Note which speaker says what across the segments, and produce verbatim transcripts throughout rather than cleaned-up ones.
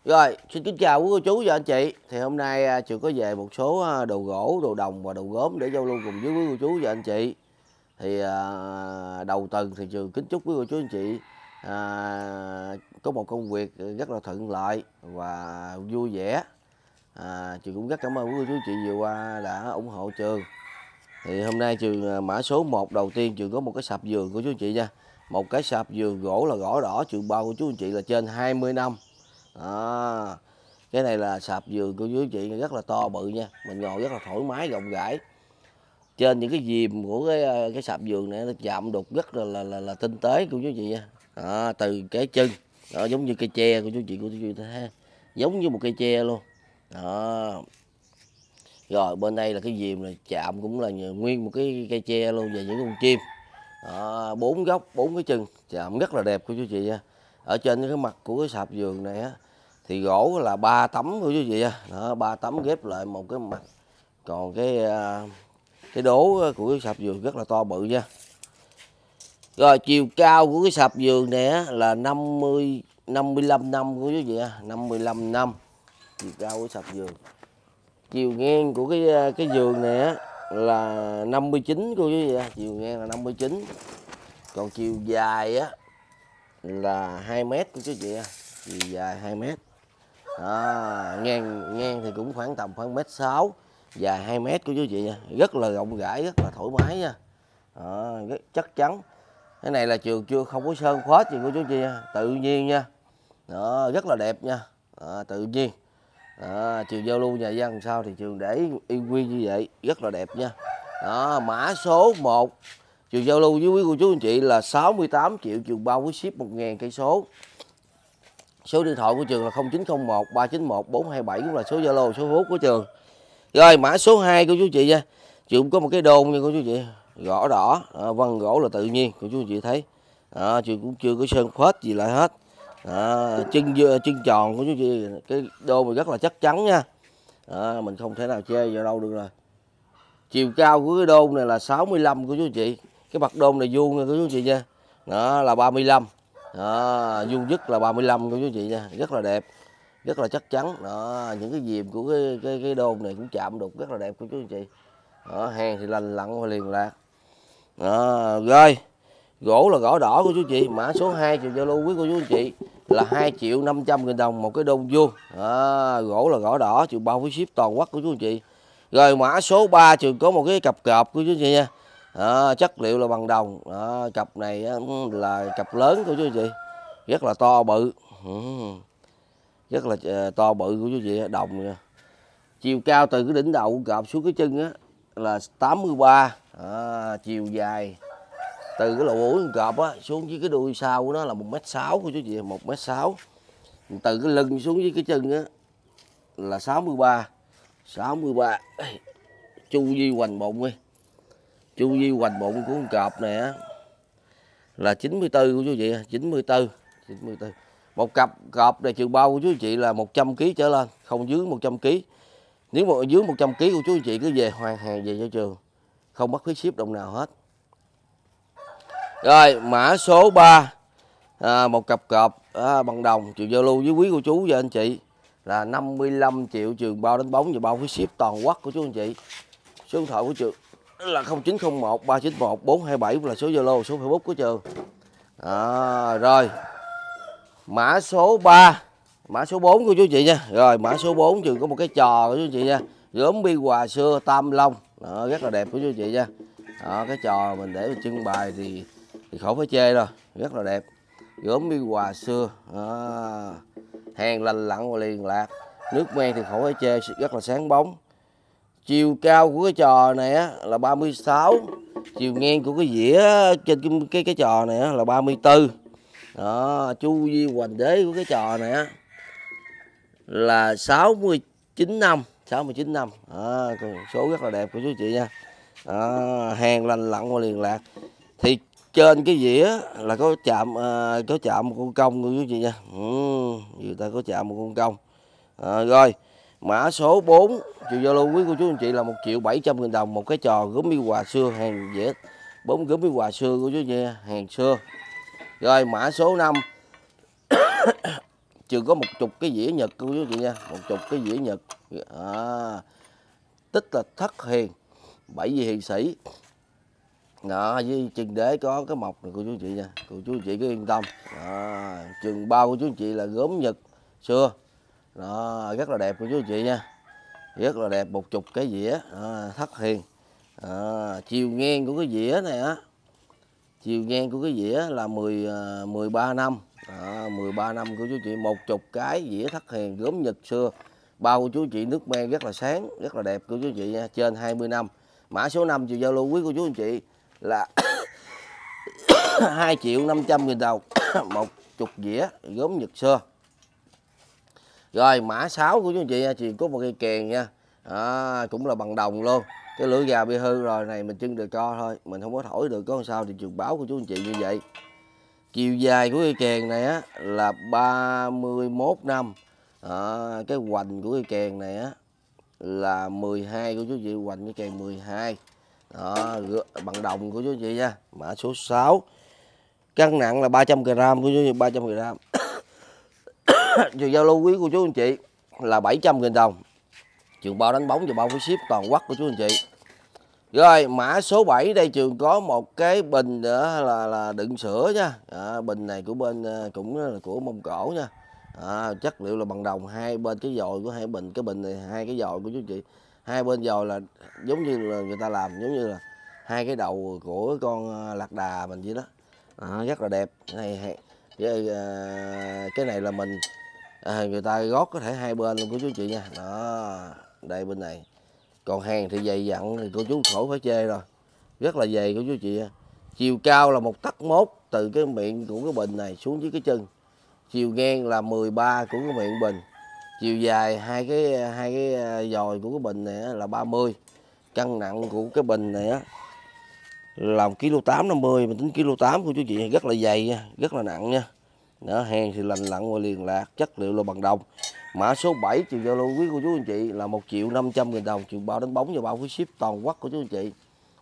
Speaker 1: Rồi, xin kính chào quý cô chú và anh chị. Thì hôm nay Trường có về một số đồ gỗ, đồ đồng và đồ gốm để giao lưu cùng với quý cô chú và anh chị. Thì à, đầu tuần thì Trường kính chúc quý cô chú anh chị à, có một công việc rất là thuận lợi và vui vẻ. À, Trường cũng rất cảm ơn quý cô chú anh chị vừa qua đã ủng hộ Trường. Thì hôm nay Trường mã số một đầu tiên Trường có một cái sạp vườn của chú anh chị nha. Một cái sạp vườn gỗ là gỗ đỏ Trường bao của chú anh chị là trên hai mươi năm. Đó. Cái này là sạp vườn của chú anh chị rất là to bự nha, mình ngồi rất là thoải mái rộng rãi. Trên những cái diềm của cái cái sạp vườn này nó chạm đục rất là là, là, là tinh tế của chú anh chị nha. Đó, từ cái chân đó, giống như cây tre của chú anh chị của chú anh chị ha, giống như một cây tre luôn. Đó. Rồi bên đây là cái diềm này chạm cũng là nguyên một cái cây tre luôn, và những con chim. Đó, bốn góc bốn cái chân chạm rất là đẹp của chú chị nha. Ở trên cái mặt của cái sạp vườn này á thì gỗ là ba tấm của chú chị nha. Đó, ba tấm ghép lại một cái mặt. Còn cái cái đố của cái sạp vườn rất là to bự nha. Rồi chiều cao của cái sạp vườn này á, là năm mươi năm mươi lăm năm của chú chị nha, năm mươi lăm năm chiều cao của sạp vườn. Chiều ngang của cái cái vườn này á là năm mươi chín cô chú chị nha, chiều ngang là năm mươi chín. Còn chiều dài á là hai mét của chú chị nha, chiều dài hai mét. À, ngang ngang thì cũng khoảng tầm khoảng mét sáu, dài hai mét của chú chị nha, rất là rộng rãi, rất là thoải mái nha. À, rất chắc chắn. Cái này là Trường chưa không có sơn phết gì của chú chị nha, tự nhiên nha. Đó, rất là đẹp nha. À, tự nhiên. À, Trường giao lưu nhà dân sao thì Trường để y nguyên như vậy, rất là đẹp nha. Đó, mã số một Trường giao lưu với quý cô chú anh chị là sáu mươi tám triệu, Trường bao với ship một ngàn cây số. Số điện thoại của Trường là không chín không một ba chín một bốn hai bảy, cũng là số Zalo, số Facebook của Trường. Rồi mã số hai của chú chị nha. Trường có một cái đôn nha cô chú chị, gỗ đỏ, à, vân gỗ là tự nhiên của chú chị thấy. À, Trường cũng chưa có sơn phết gì lại hết. À, chân chân tròn của chú chị, cái đôn này rất là chắc chắn nha. À, mình không thể nào chê vào đâu được rồi. Chiều cao của cái đôn này là sáu mươi lăm của chú chị. Cái mặt đôn này vuông nha của chú chị nha. Đó là ba mươi lăm. Đó, vuông dứt là ba mươi lăm của chú chị nha, rất là đẹp, rất là chắc chắn. Đó, những cái diềm của cái cái cái đôn này cũng chạm đục rất là đẹp của chú chị. Đó, hàng thì lành lặn và liền lạc. Đó, rồi gỗ là gỗ đỏ của chú chị, mã số hai Trường giao lưu quý cô chú anh chị là hai triệu năm trăm nghìn đồng một cái đôn vuông. Đó, gỗ là gỗ đỏ, Trường bao với ship toàn quốc của chú anh chị. Rồi mã số ba Trường có một cái cặp cọp của chú chị nha. Đó, chất liệu là bằng đồng. Đó, cặp này là cặp lớn của chú chị, rất là to bự, rất là to bự của chú chị, đồng nha. Chiều cao từ cái đỉnh đầu của cọp xuống cái chân á là tám mươi ba. À, chiều dài từ cái lỗ mũi của cọp á xuống với cái đuôi sau của nó là một mét sáu của chú chị, một mét sáu. Từ cái lưng xuống với cái chân á là sáu mươi ba. sáu mươi ba. Chu vi hoành bụng đi. Chu vi hoành bụng của con cọp này á là chín mươi tư của chú chị, chín mươi tư, chín mươi tư. Một cặp cọp này Trường bao của chú chị là một trăm ki lô gam trở lên, không dưới một trăm ki lô gam. Nếu mà dưới một trăm ki lô gam của chú chị cứ về hoàn hàng về cho Trường, không mất phí ship đồng nào hết. Rồi mã số ba, à, một cặp cọp à, bằng đồng, Trường giao lưu với quý cô chú và anh chị là năm mươi lăm triệu, Trường bao đánh bóng và bao phí ship toàn quốc của chú anh chị. Số điện thoại của Trường là không chín không một ba chín một bốn hai bảy, là số Zalo, số Facebook của Trường. À, rồi mã số ba, mã số bốn của chú chị nha. Rồi mã số bốn Trường có một cái trò của chú chị nha, gốm bi hòa xưa Tam Long. Đó, rất là đẹp của chú chị nha. Đó, cái trò mình để trưng bày thì, thì khỏi phải chê đâu, rất là đẹp, gốm bi hòa xưa. Đó, hàng lành lặn và liền lạc, nước men thì khỏi phải chê, rất là sáng bóng. Chiều cao của cái trò này á là ba mươi sáu, chiều ngang của cái dĩa trên cái cái, cái trò này á là ba mươi tư. Đó, chu vi hoành đế của cái trò này á là sáu mươi chín năm, sáu mươi chín năm. Đó, số rất là đẹp của chú chị nha. Đó, hàng lành lặn và liền lạc. Thì trên cái dĩa là có chạm à, có chạm một con công của chú chị nha. Ừ, người ta có chạm một con công. À, rồi mã số bốn Trường giao lưu quý cô chú anh chị là một triệu bảy trăm nghìn đồng một cái trò gốm bi hòa xưa, hàng dễ bốn gốm bi hòa xưa của chú chị, hàng xưa. Rồi mã số năm Trường có một chục cái dĩa nhật cô chú chị nha, một chục cái dĩa nhật. À, tích là thất hiền, bảy vị hiền sĩ. Đó, với chân đế có cái mộc này cô chú chị nha, cô chú chị cứ yên tâm. Đó, Trường bao của chú chị là gốm Nhật xưa. Đó, rất là đẹp cô chú chị nha, rất là đẹp, một chục cái dĩa. Đó, thất hiền. Đó, chiều ngang của cái dĩa này á, chiều ngang của cái dĩa là mười, mười ba năm. Đó, mười ba năm của chú chị, một chục cái dĩa thất hiền gốm Nhật xưa. Bao của chú chị nước men rất là sáng, rất là đẹp của chú chị nha, trên hai mươi năm. Mã số năm chiều giao lưu quý cô chú anh chị là hai triệu năm trăm nghìn đồng một chục dĩa gốm Nhật xưa. Rồi mã sáu của chú anh chị nha, chị có một cây kèn nha. À, cũng là bằng đồng luôn. Cái lưỡi gà bị hư rồi này mình trưng được cho thôi, mình không có thổi được, có sao thì trường báo của chú anh chị như vậy. Chiều dài của cây kèn này á là ba mươi mốt năm. À, cái hoành của cây kèn này á là mười hai của chú chị, hoành cái kèn mười hai. Đó, bằng đồng của chú chị nha. Mã số sáu. Cân nặng là ba trăm gam của chú chị, ba trăm gam. Chiều giao lưu quý của chú anh chị là bảy trăm nghìn đồng. Trường bao đánh bóng và bao phí ship toàn quốc của chú anh chị. Rồi mã số bảy đây Trường có một cái bình nữa là là đựng sữa nha. À, bình này của bên cũng là của Mông Cổ nha. À, chất liệu là bằng đồng, hai bên cái dòi của hai bình, cái bình này hai cái dòi của chú chị, hai bên dòi là giống như là người ta làm giống như là hai cái đầu của con lạc đà mình vậy đó. À, rất là đẹp này. Với, à, cái này là mình à, người ta gót có thể hai bên luôn của chú chị nha. Đó, đây bên này. Còn hàng thì dày dặn thì cô chú khỏi phải chê rồi, rất là dày của chú chị. Chiều cao là một tấc mốt từ cái miệng của cái bình này xuống dưới cái chân. Chiều ngang là mười ba của cái miệng bình. Chiều dài hai cái hai cái dòi của cái bình này là ba mươi. Cân nặng của cái bình này á là một ký tám năm mươi, mình tính ký tám của chú chị, rất là dày nha, rất là nặng nha. Đó, hàng thì lành lặn và liền lạc, chất liệu là bằng đồng. Mã số bảy chiều giao lưu quý cô chú anh chị là một triệu năm trăm nghìn đồng, trường bao đánh bóng và bao phí ship toàn quốc của chú anh chị.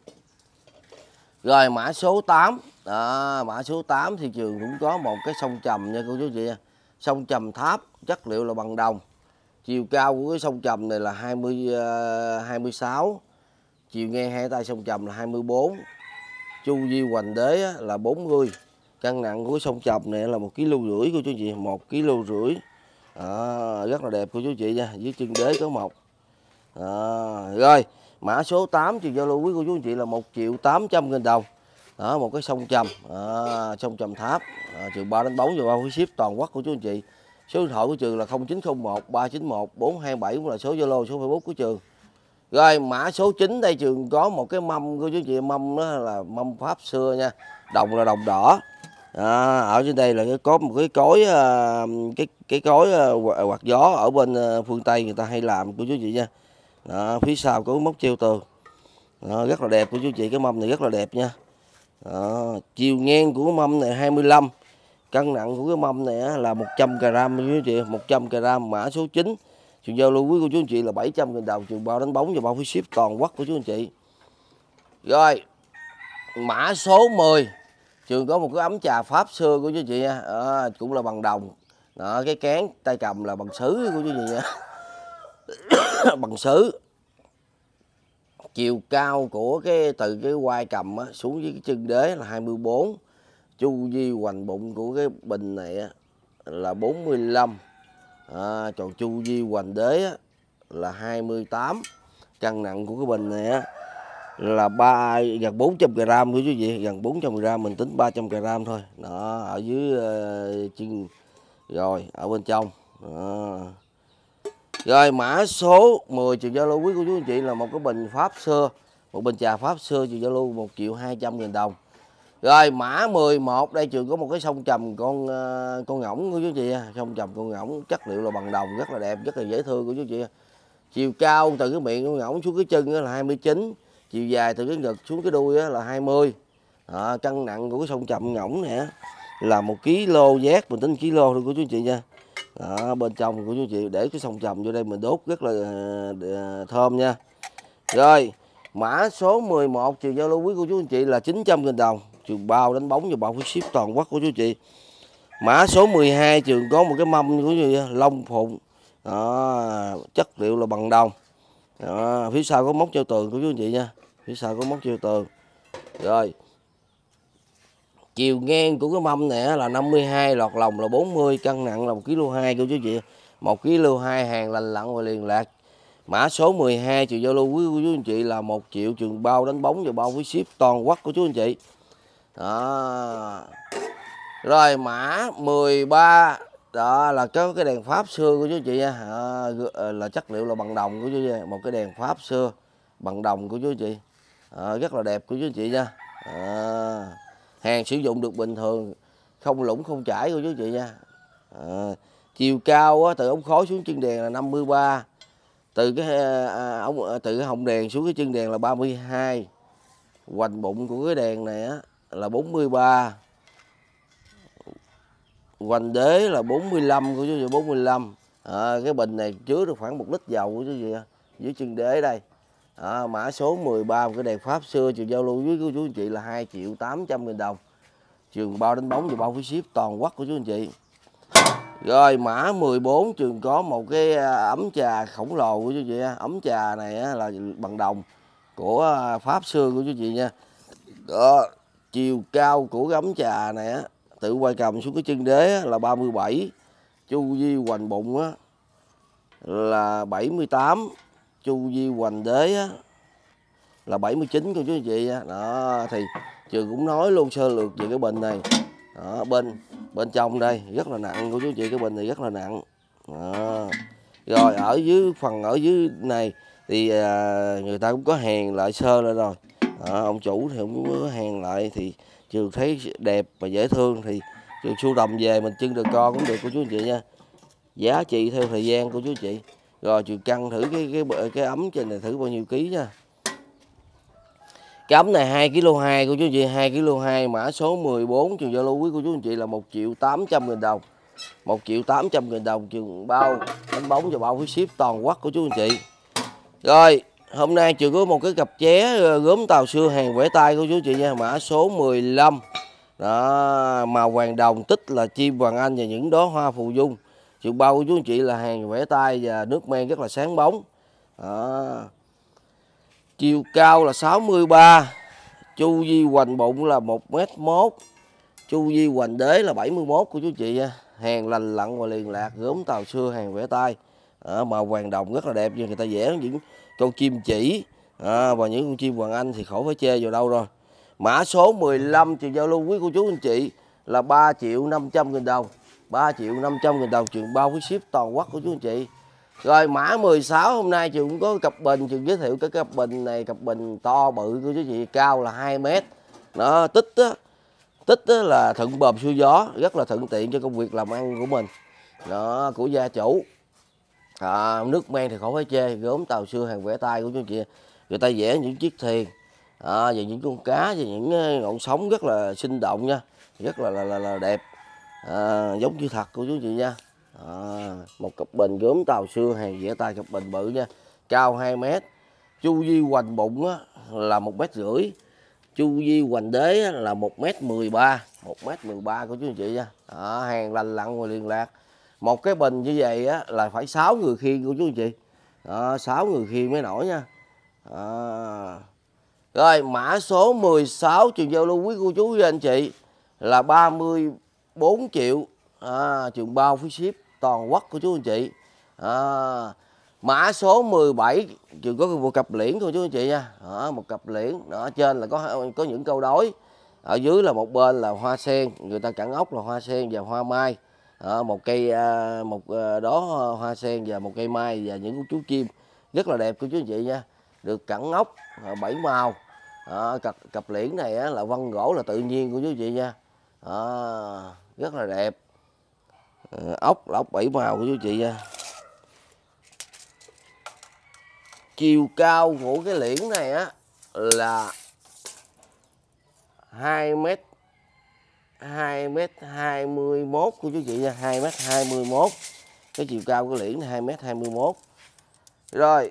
Speaker 1: Rồi mã số tám. À, mã số tám thì trường cũng có một cái sông trầm nha cô chú chị. Sông trầm tháp, chất liệu là bằng đồng. Chiều cao của cái sông trầm này là hai mươi, hai mươi sáu. Chiều ngang hai tay sông trầm là hai mươi bốn. Chu vi hoành đế là bốn mươi. Cân nặng của cái sông trầm này là một ký rưỡi của chú chị, một ký rưỡi. À, rất là đẹp của chú chị nha, dưới chân đế có một. À, rồi mã số tám chiều giao lưu quý cô chú anh chị là một triệu tám trăm nghìn đồng. Đó, một cái sông trầm, à, sông trầm tháp. À, trường bao đánh bóng và bao phí ship toàn quốc của chú anh chị. Số điện thoại của trường là không chín không một ba chín một bốn hai bảy, cũng là số Zalo, số Facebook của trường. Rồi mã số chín đây trường có một cái mâm của chú anh chị, mâm đó là mâm Pháp xưa nha, đồng là đồng đỏ. À, ở trên đây là có một cái cối cái cái cối quạt gió ở bên phương Tây người ta hay làm của chú chị nha. Đó, phía sau có móc treo tường. Đó, rất là đẹp của chú chị, cái mâm này rất là đẹp nha. Đó, chiều ngang của cái mâm này hai mươi lăm. Cân nặng của cái mâm này là một trăm gam của chú chị, một trăm gam. Mã số chín trường giao lưu quý của chú anh chị là bảy trăm nghìn đồng, trường bao đánh bóng và bao phí ship toàn quốc của chú anh chị. Rồi mã số mười trường có một cái ấm trà Pháp xưa của chú chị nha. À, cũng là bằng đồng. Đó, cái cán tay cầm là bằng sứ của chú chị nha. Bằng sứ. Chiều cao của cái từ cái quai cầm á, xuống với cái chân đế là hai mươi bốn. Chu vi hoành bụng của cái bình này á, là bốn mươi lăm. À, còn chu vi hoành đế á, là hai mươi tám. Cân nặng của cái bình này á, là ba gần bốn trăm gam của chú chị, gần bốn trăm gam, mình tính ba trăm gam thôi. Đó, ở dưới uh, chân rồi ở bên trong. Đó. Rồi mã số mười trường giao lưu quý của chú anh chị là một cái bình Pháp xưa, một bình trà Pháp xưa, trường giao lưu một triệu hai trăm nghìn đồng. Rồi mã mười một đây trường có một cái sông trầm con uh, con ngỗng của chú chị, sông trầm con ngỗng, chất liệu là bằng đồng, rất là đẹp, rất là dễ thương của chú chị. Chiều cao từ cái miệng con ngỗng xuống cái chân là hai mươi chín. Chiều dài từ cái ngực xuống cái đuôi là hai mươi. À, cân nặng của cái sông trầm ngỗng này là một ký lô giác, mình tính ký lô thôi của chú chị nha. Đó, bên trong của chú chị để cái sông trầm vô đây mình đốt rất là uh, thơm nha. Rồi mã số mười một trường giao lưu quý của chú anh chị là chín trăm nghìn đồng, trường bao đánh bóng và bao phí ship toàn quốc của chú chị. Mã số mười hai Trường có một cái mâm của gì lông phụng. Đó, chất liệu là bằng đồng. Đó, phía sau có móc treo tường của chú anh chị nha. Phía sau có móc treo tường. Rồi. Chiều ngang của cái mâm này là năm mươi hai, lọt lòng là bốn mươi, cân nặng là một ki lô hai của chú chị. một ki lô hai, hàng lành lặn và liền lạc. Mã số mười hai Trường giao lưu quý của chú anh chị là một triệu, Trường bao đánh bóng và bao phí ship toàn quốc của chú anh chị. Đó. Rồi mã mười ba đó là có cái đèn Pháp xưa của chú anh chị nha. À, là chất liệu là bằng đồng của chú chị. Một cái đèn Pháp xưa bằng đồng của chú anh chị. À, rất là đẹp của chú anh chị nha. À, hàng sử dụng được bình thường, không lũng không chảy của chú chị nha. À, chiều cao á, từ ống khói xuống chân đèn là năm mươi ba, từ cái à, ống từ cái họng đèn xuống cái chân đèn là ba mươi hai, hoành bụng của cái đèn này á là bốn mươi ba, hoành đế là bốn mươi lăm của chú chị, bốn mươi lăm. À, cái bình này chứa được khoảng một lít dầu của chú chị dưới chân đế đây. À, mã số mười ba, cái đèn Pháp xưa, Trường giao lưu với của chú anh chị là hai triệu tám trăm nghìn đồng. Trường bao đánh bóng và bao phí ship toàn quốc của chú anh chị. Rồi mã mười bốn Trường có một cái ấm trà khổng lồ của chú chị. Ấm trà này là bằng đồng của Pháp xưa của chú chị nha. Đó, chiều cao của cái ấm trà này á, tự quay cầm xuống cái chân đế là ba mươi bảy, chu vi hoành bụng á là bảy mươi tám, chu vi hoành đế á là bảy mươi chín của chú anh chị. Đó thì Trường cũng nói luôn sơ lược về cái bình này. Đó, bên bên trong đây rất là nặng của chú anh chị, cái bình này rất là nặng. Đó. Rồi ở dưới phần ở dưới này thì à, người ta cũng có hàn lại sơ lại rồi. Đó, ông chủ thì cũng có hàn lại thì Trường thấy đẹp và dễ thương thì Trường sưu tầm về mình trưng được con cũng được của chú anh chị nha. Giá trị theo thời gian của chú anh chị. Rồi Trường cân thử cái cái cái ấm trên này thử bao nhiêu ký nha. Cái ấm này hai ki lô hai của chú anh chị, hai ki lô hai, mã số mười bốn Trường giao lưu quý của chú anh chị là một triệu tám trăm nghìn đồng. một triệu tám trăm nghìn đồng, Trường bao đánh bóng và bao phí ship toàn quốc của chú anh chị. Rồi, hôm nay Trường có một cái cặp ché gốm Tàu xưa hàng vẽ tay của chú anh chị nha, mã số mười lăm. Đó, màu vàng đồng, tích là chim Hoàng Anh và những đóa hoa phù dung. Trường bao của chú anh chị là hàng vẽ tay và nước men rất là sáng bóng. Đó. Chiều cao là sáu mươi ba, chu vi hoành bụng là một mét một, chu vi hoành đế là bảy mươi mốt của chú chị nha. Hàng lành lặn và liền lạc, gốm Tàu xưa hàng vẽ tay. À, màu vàng đồng rất là đẹp, nhưng người ta vẽ những con chim chỉ à, và những con chim Hoàng Anh thì khỏi phải chê vào đâu rồi. Mã số mười lăm Trường giao lưu quý cô chú anh chị là ba triệu năm trăm nghìn đồng. ba triệu năm trăm nghìn đồng, Trường bao phí ship toàn quốc của chú anh chị. Rồi mã mười sáu hôm nay Trường cũng có cặp bình, Trường giới thiệu cái cặp bình này, cặp bình to bự của chú chị, cao là hai mét. Nó tích á, tích á là thuận bồm xuôi gió, rất là thuận tiện cho công việc làm ăn của mình. Đó, của gia chủ. À, nước men thì khỏi phải chê, gốm Tàu xưa hàng vẽ tay của chú chị. Người ta vẽ những chiếc thuyền à, và những con cá và những ngọn sóng rất là sinh động nha, rất là là, là, là đẹp à, giống như thật của chú chị nha. À, một cặp bình gốm Tàu xưa hàng vẽ tay, cặp bình bự nha, cao hai mét, chu vi hoành bụng á, là một mét rưỡi, chu vi hoành đế á, là một mét mười ba, một mét mười ba của chú anh chị nha. À, hàng lành lặn và liền lạc. Một cái bình như vậy á là phải sáu người khiêng của chú anh chị. À, sáu người khiêng mới nổi nha. À. Rồi mã số mười sáu Trường giao lưu quý cô chú với anh chị là ba mươi bốn triệu. À, Trường bao phí ship toàn quốc của chú anh chị. À, mã số mười bảy Trường có một cặp liễn của chú anh chị nha. À, một cặp liễn, đó trên là có có những câu đối, ở dưới là một bên là hoa sen, người ta cẳng ốc là hoa sen và hoa mai. À, một cây một đó hoa sen và một cây mai và những chú chim rất là đẹp của chú anh chị nha, được cẳng ốc bảy màu. À, cặp cặp liễn này á, là vân gỗ là tự nhiên của chú anh chị nha. À, rất là đẹp. À, ốc là ốc bảy màu của chú anh chị nha. Chiều cao của cái liễn này á là hai mét, hai mét hai mươi mốt của chú chị nha, hai mét hai mươi mốt. Cái chiều cao của liễn này hai mét hai mươi mốt. Rồi.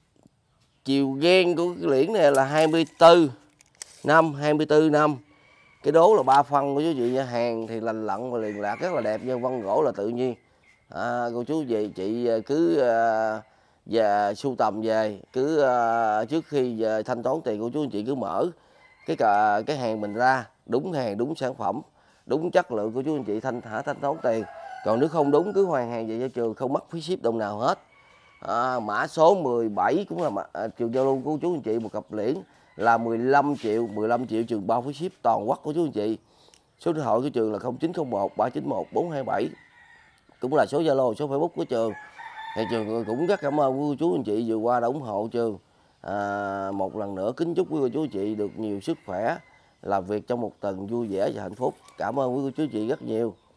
Speaker 1: Chiều ngang của cái liễn này là hai mươi tư năm, hai mươi tư năm. Cái đố là ba phân của chú chị nha, hàng thì lành lặn và liền lạc rất là đẹp, nhưng vân gỗ là tự nhiên. À, cô chú chị chị cứ uh, về sưu tầm về, cứ uh, trước khi về thanh toán tiền cô chú anh chị cứ mở cái cà, cái hàng mình ra đúng hàng đúng sản phẩm đúng chất lượng của chú anh chị thanh thả thanh toán tiền. Còn nếu không đúng cứ hoàn hàng về cho trường, không mất phí ship đồng nào hết. À, mã số mười bảy cũng là à, trường giao lưu của chú anh chị, một cặp liễn là mười lăm triệu, mười lăm triệu trường bao phí ship toàn quốc của chú anh chị. Số điện thoại của trường là không chín không một ba chín một bốn hai bảy, cũng là số Zalo, số Facebook của trường. Thì trường cũng rất cảm ơn quý cô chú anh chị vừa qua đã ủng hộ trường. À, một lần nữa kính chúc quý cô chú anh chị được nhiều sức khỏe, làm việc trong một tuần vui vẻ và hạnh phúc. Cảm ơn quý cô chú anh chị rất nhiều.